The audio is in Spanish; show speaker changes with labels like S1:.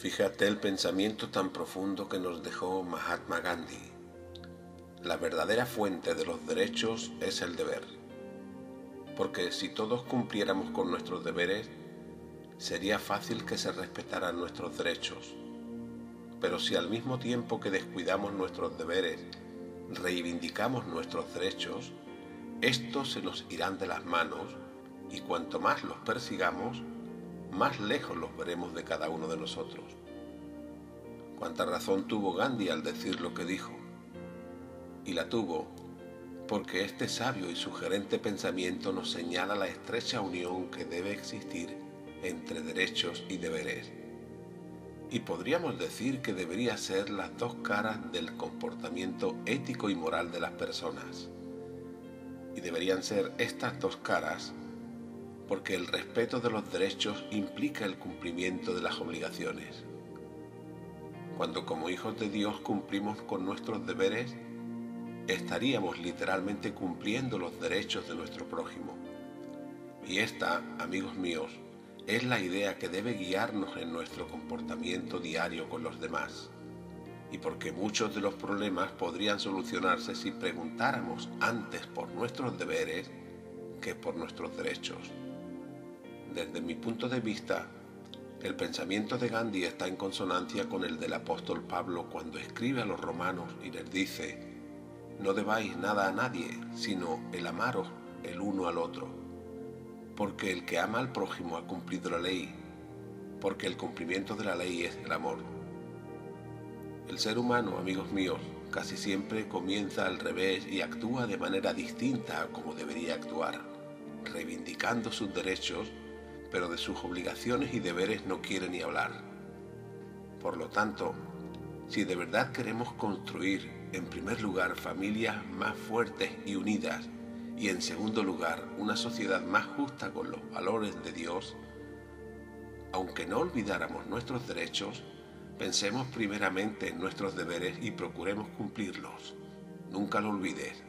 S1: Fíjate el pensamiento tan profundo que nos dejó Mahatma Gandhi. La verdadera fuente de los derechos es el deber. Porque si todos cumpliéramos con nuestros deberes, sería fácil que se respetaran nuestros derechos. Pero si al mismo tiempo que descuidamos nuestros deberes, reivindicamos nuestros derechos, estos se nos irán de las manos y cuanto más los persigamos, más lejos los veremos de cada uno de nosotros. Cuánta razón tuvo Gandhi al decir lo que dijo. Y la tuvo porque este sabio y sugerente pensamiento nos señala la estrecha unión que debe existir entre derechos y deberes. Y podríamos decir que debería ser las dos caras del comportamiento ético y moral de las personas. Y deberían ser estas dos caras porque el respeto de los derechos implica el cumplimiento de las obligaciones. Cuando como hijos de Dios cumplimos con nuestros deberes, estaríamos literalmente cumpliendo los derechos de nuestro prójimo. Y esta, amigos míos, es la idea que debe guiarnos en nuestro comportamiento diario con los demás. Y porque muchos de los problemas podrían solucionarse si preguntáramos antes por nuestros deberes que por nuestros derechos. Desde mi punto de vista, el pensamiento de Gandhi está en consonancia con el del apóstol Pablo cuando escribe a los romanos y les dice: no debáis nada a nadie, sino el amaros el uno al otro. Porque el que ama al prójimo ha cumplido la ley, porque el cumplimiento de la ley es el amor. El ser humano, amigos míos, casi siempre comienza al revés y actúa de manera distinta a como debería actuar, reivindicando sus derechos, pero de sus obligaciones y deberes no quiere ni hablar. Por lo tanto, si de verdad queremos construir, en primer lugar, familias más fuertes y unidas, y en segundo lugar, una sociedad más justa con los valores de Dios, aunque no olvidáramos nuestros derechos, pensemos primeramente en nuestros deberes y procuremos cumplirlos. Nunca lo olvides.